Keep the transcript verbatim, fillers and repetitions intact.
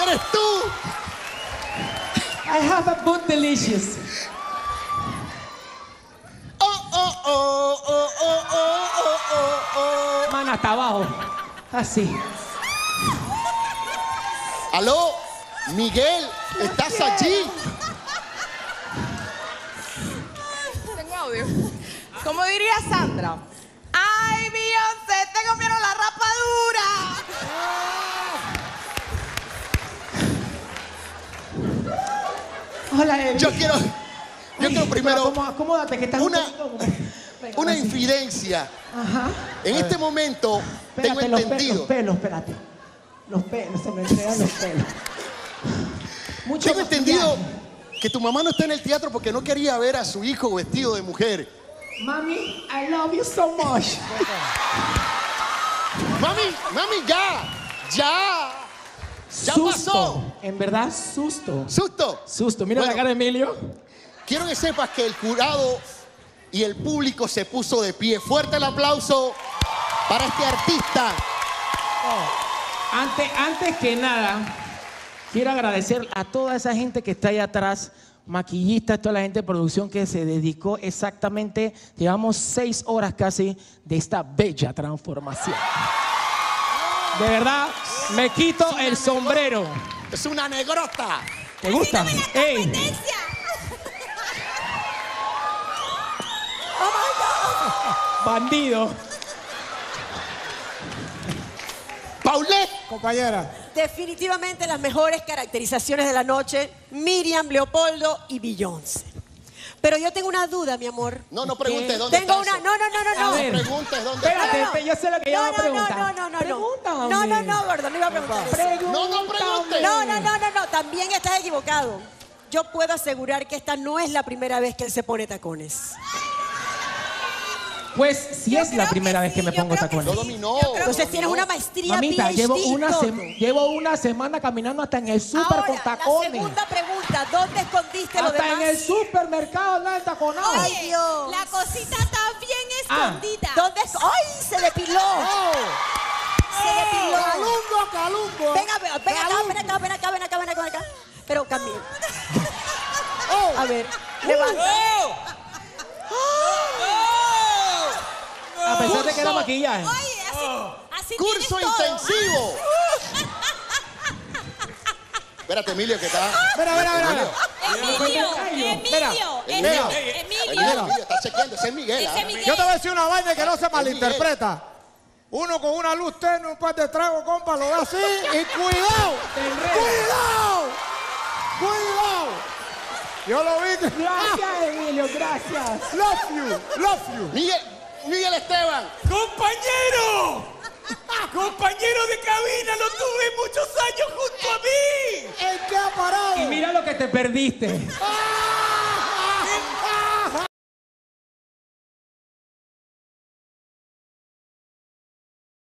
eres tú. I have a boot delicious. Oh, oh, oh, oh, oh, oh, oh, oh, oh. Man, hasta abajo. Así. Aló, Miguel, ¿estás allí? Tengo audio. ¿Cómo diría Sandra? ¡Ay, Beyoncé, te comieron la rapadura! Hola, Evi. Yo quiero, yo quiero primero Como, acomódate, que estás una, un poquito como... Venga, una así. infidencia. Ajá. En este momento Espérate, tengo los, pe entendido. los pelos, espérate. Los pelos, se me entregan los pelos. Mucho Tengo entendido maquillaje. que tu mamá no está en el teatro porque no quería ver a su hijo vestido de mujer. Mami, I love you so much. Mami, mami, ya, ya. Ya Susto. pasó. En verdad, susto. Susto. Susto. Mira Bueno, la cara de Emilio. Quiero que sepas que el jurado y el público se puso de pie. Fuerte el aplauso para este artista. Antes, antes que nada, quiero agradecer a toda esa gente que está ahí atrás, maquillistas, toda la gente de producción que se dedicó exactamente, llevamos seis horas casi de esta bella transformación. De verdad, me quito el sombrero. Es una negrota. ¿Te gusta? ¡Ey! Bandido. Paulette. Compañera. Definitivamente las mejores caracterizaciones de la noche, Miriam, Leopoldo y Beyoncé. Pero yo tengo una duda, mi amor. No, no preguntes dónde Tengo está una... eso. No, no, no, no, no. No ver. preguntes dónde Espérate, está. yo sé lo que yo No, voy a no, preguntar. no, no, no, no. Pregúntame. No, no, no, gordo, no iba a preguntar eso. No, no preguntes. No, no, no, no, no, también estás equivocado. Yo puedo asegurar que esta no es la primera vez que él se pone tacones. Pues si Yo es la creo primera que vez que sí, me yo pongo creo que tacones. Lo dominó. Entonces tienes dominó. una maestría Mamita, P H D llevo y una, todo. sem- llevo una semana caminando hasta en el súper Ahora, con la tacones. segunda pregunta, ¿dónde escondiste lo Hasta demás? en el supermercado andaba entaconado. Ay, Oye, Dios. la cosita está bien Ah. escondida. ¿Dónde es? ¡Ay, se depiló! Se depiló. Calungo, calungo. Venga, ven acá, ven acá, ven acá, ven acá, ven acá, ven acá. Pero cambie. A ver, levanta. A pesar de que era Curso. maquillaje. Oye, así, así Curso tienes todo. intensivo. Espérate, Emilio, que está. Mira, mira, mira. mira. Emilio, Espera, Emilio, Emilio. Emilio, Emilio, Emilio, está chequeando. Ese es Miguel. Ese ¿ah? Miguel. Yo te voy a decir una vaina que no se malinterpreta. Uno con una luz tenue, un par de tragos, compa, lo da así y cuidado. ¡Cuidado! ¡Cuidado! Yo lo vi. que- Gracias, Emilio, gracias. Love you, love you. Miguel, Miguel Esteban. ¡Compañero! ¡Compañero de cabina! ¡Lo tuve muchos años junto a mí! ¿En qué ha parado? Y mira lo que te perdiste. ¡Ah!